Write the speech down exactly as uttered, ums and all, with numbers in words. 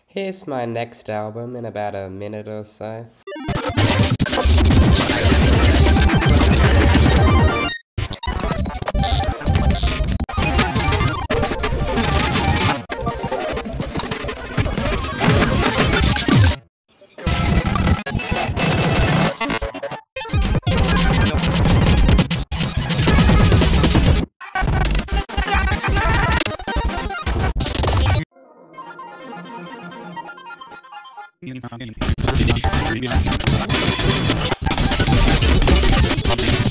Here's my next album in about a minute or so. Thank you.